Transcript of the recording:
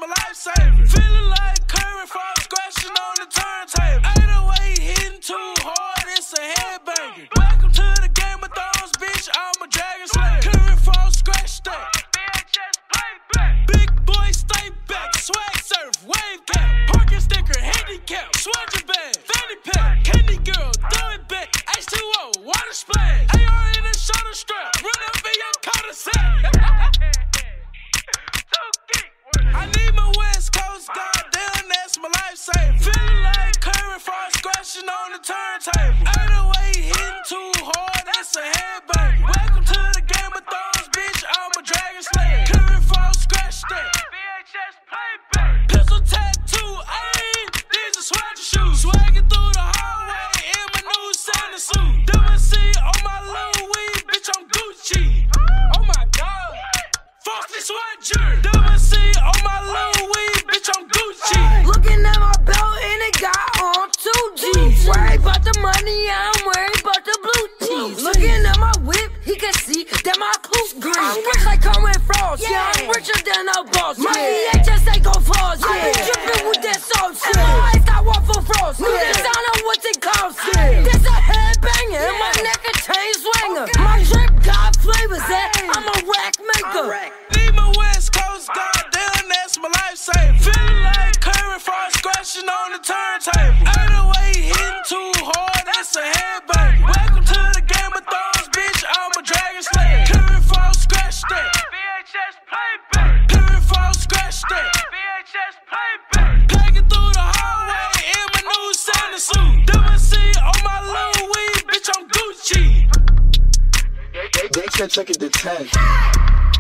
my lifesaver. Feeling like Curry from scratching on the turntable. 808 hitting too hard, it's a headbanger. Welcome to the Game of Thrones, bitch, I'm a dragon slayer. Curry from scratch that. Big boy stay back, swag surf, wave cap, parking sticker, handicap, swagger bag, fanny pack, candy girl, throw it back, H2O, water splash, AR in the shoulder strap, run up in your cul-de-sac. I need my West Coast, goddamn, that's my lifesaver. Feeling like Curry from scratching on the turntable. 808 hitting too hard, that's a headbanger. Welcome to the Game of Thrones, bitch, I'm a dragon slayer. Curry from scratch that. Pistol tattoo, ayy, these are swagger shoes. Swagging through the hallway in my new Santa suit. WC on my little weed, bitch, I'm Gucci. Oh my God, Frosty Swagger. WC on my little weed, bitch, I'm Gucci. Looking at my belt and it got on 2 G's. Worried about the money, I'm worried about the blue cheese. Looking at my whip, he can see that my coupe green. I'm rich like Kermit Frost, yeah, I'm richer than a boss. My VHS ain't gon' floss, yeah. I been drippin' with that sauce, yeah. My eyes got waffle frost, yeah. This I know what it costs, yeah. This a headbanger, and my neck a chain swinger. My drip got flavors, yeah. I'm a rack maker. Need my West Coast, goddamn, that's my lifesaver. Feeling like Curry from scratching on the turntable. 808 hitting too hard, that's a headbanger. Welcome to the Game of Thrones, bitch, I'm a dragon slayer. Curry from scratch that. Curry from scratch that. Packing through the hallway in my new Santa suit. WC on my little weed, bitch, I'm Gucci. They can't check it the tag.